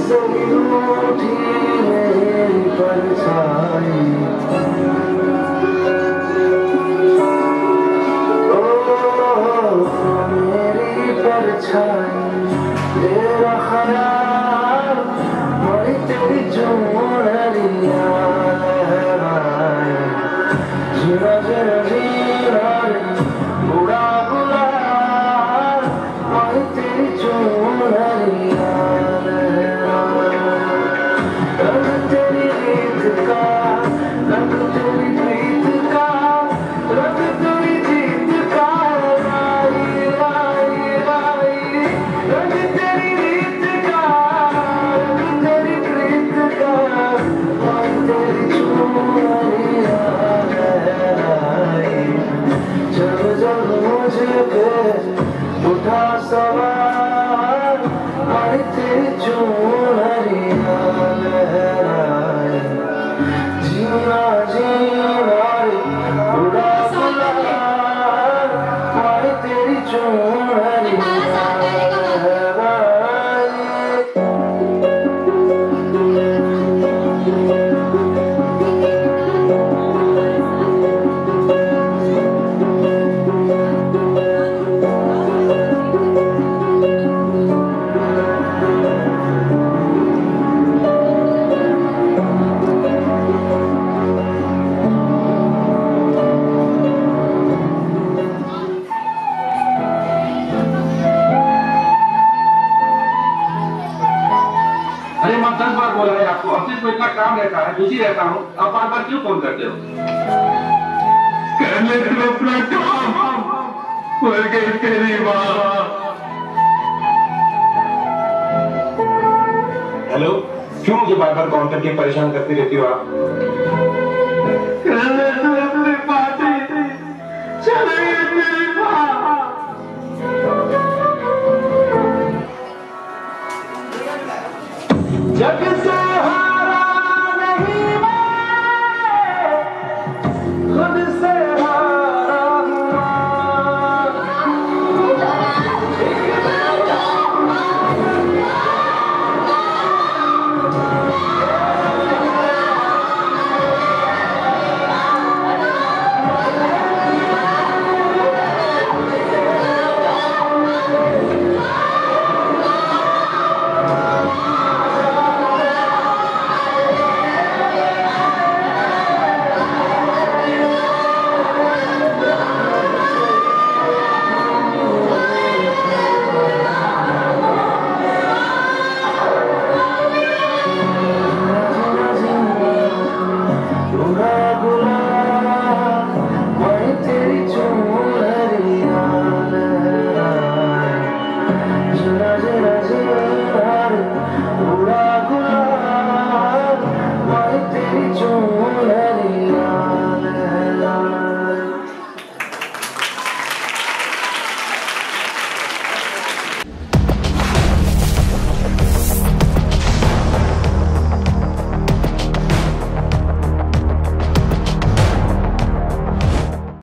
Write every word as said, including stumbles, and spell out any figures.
तेरी रूठी मेरी परछाई, ओ मेरी परछाई, तेरा ख्याल वही तेरी चुनरिया लहराए, जीना जीना जीना बुरा गुलाल वही तेरी चुनरिया लहराए, रंग तेरी रीत का, रंग तेरी प्रीत का, रंग तेरी जीत का, लाई लाई लाई, रंग तेरी रीत का, रंग तेरी प्रीत का, वही तेरी चुनरिया लहराए, जब जब मुझे पे उठा सवार वही तेरी चुनरिया लहराए, जीना जीना बुरा गुलाल वही तेरी चुनरिया लहराए। अरे मैं दस बार बोला है आपको, ऑफिस में इतना काम रहता है, बिजी रहता हूँ, आप बार बार क्यों फोन करते हो? कर ले तू अपना काम, मर गई तेरी माँ। हेलो, क्यों मुझे बार बार कॉल करके परेशान करती रहती हो आप? कर ले तू अपनी पार्टी, चली गई तेरी माँ। जग